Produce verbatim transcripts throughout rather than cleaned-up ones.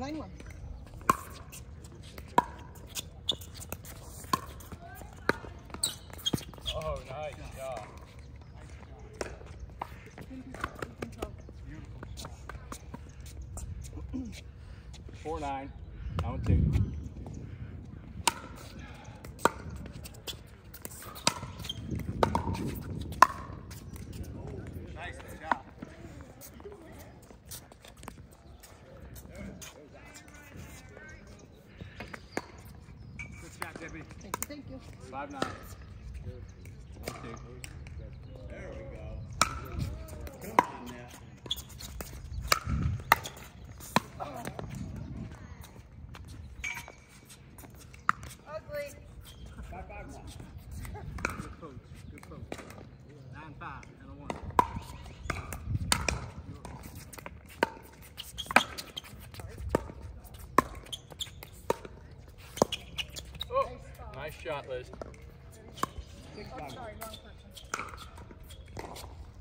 nine one. Oh, nice job. Four nine. Down two. Nice job. Good shot, Debbie. Thank you, thank you. Five nine. Down two. There we go. Come on now. Ugly. Five, five, one. Good coach. Good coach. Nine five and a one. Oh, nice shot, Liz. Six, Oh, five, sorry, wrong person.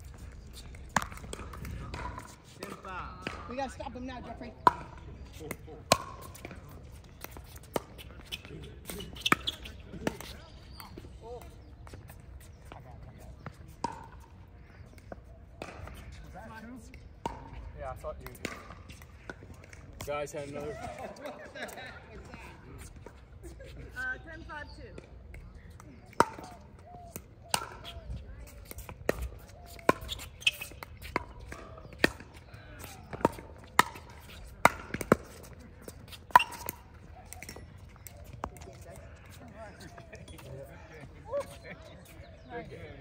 Ten five. We gotta stop him now, Jeffrey. four, four. Oh. Yeah, I thought you guys had another. Uh, ten five two. Good game.